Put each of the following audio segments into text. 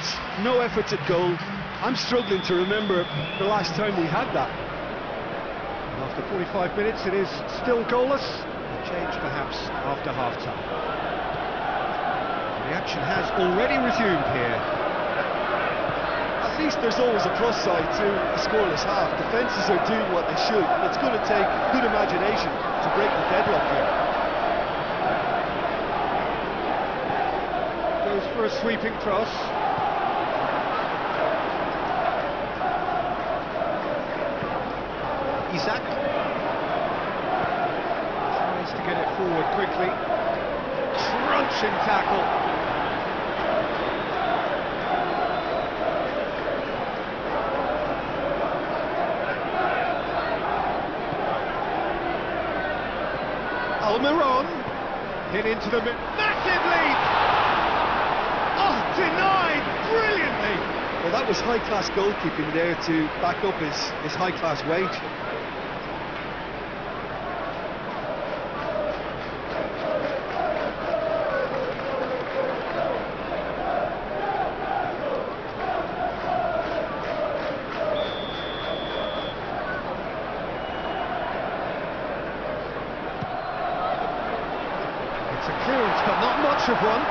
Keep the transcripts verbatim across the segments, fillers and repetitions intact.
shots, no efforts at goal. I'm struggling to remember the last time we had that. After forty-five minutes, it is still goalless. A change perhaps after half-time. The action has already resumed here. At least there's always a plus side to a scoreless half. Defences are doing what they should, and it's going to take good imagination to break the deadlock here. Goes for a sweeping cross. Isak tries to get it forward quickly. Crunching tackle. Almiron hit into the mid. Massive lead! Oh, denied brilliantly! Well, that was high-class goalkeeping there to back up his, his high-class wage. It's a clearance, but not much of one.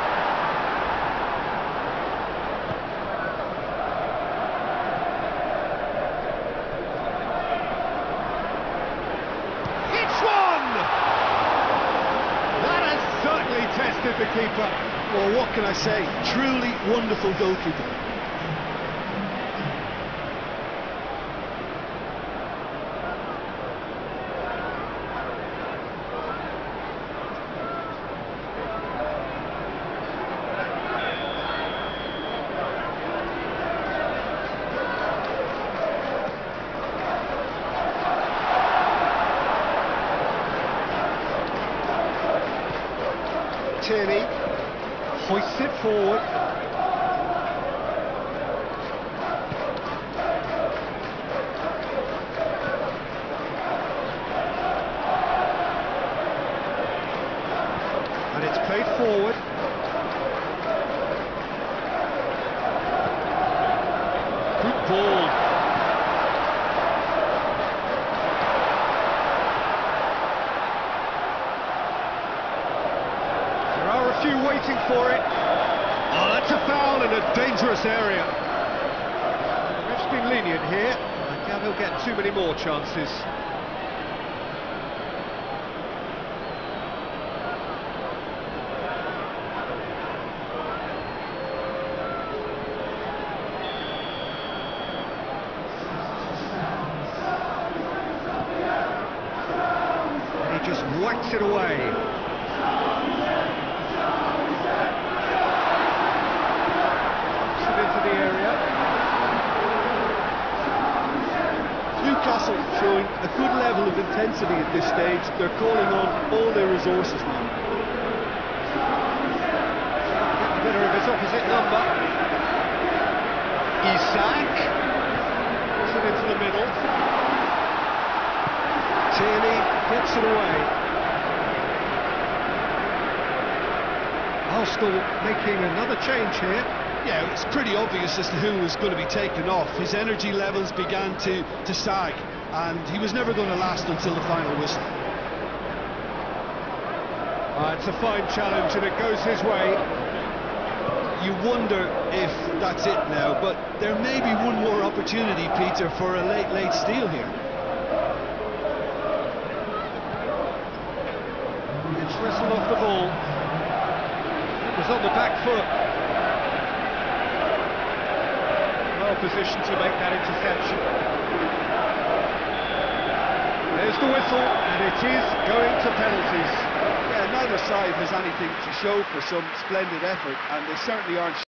It's one! That has certainly tested the keeper. Well, what can I say? Truly wonderful goalkeeping. Tierney hoists it forward. And it's played forward. Good ball. A few waiting for it. Oh, that's a foul in a dangerous area. The ref's been lenient here. I doubt he'll get too many more chances. And he just whacks it away. Newcastle showing a good level of intensity at this stage. They're calling on all their resources now. Get the better of his opposite number. Isak puts it into the middle. Tierney gets it away. Arsenal making another change here. Yeah, it's pretty obvious as to who was going to be taken off. His energy levels began to, to sag, and he was never going to last until the final whistle. Uh, it's a fine challenge, and it goes his way. You wonder if that's it now, but there may be one more opportunity, Peter, for a late, late steal here. It's wrestled off the ball. It was on the back foot. Position to make that interception. There's the whistle, and it is going to penalties. Yeah, neither side has anything to show for some splendid effort, and they certainly aren't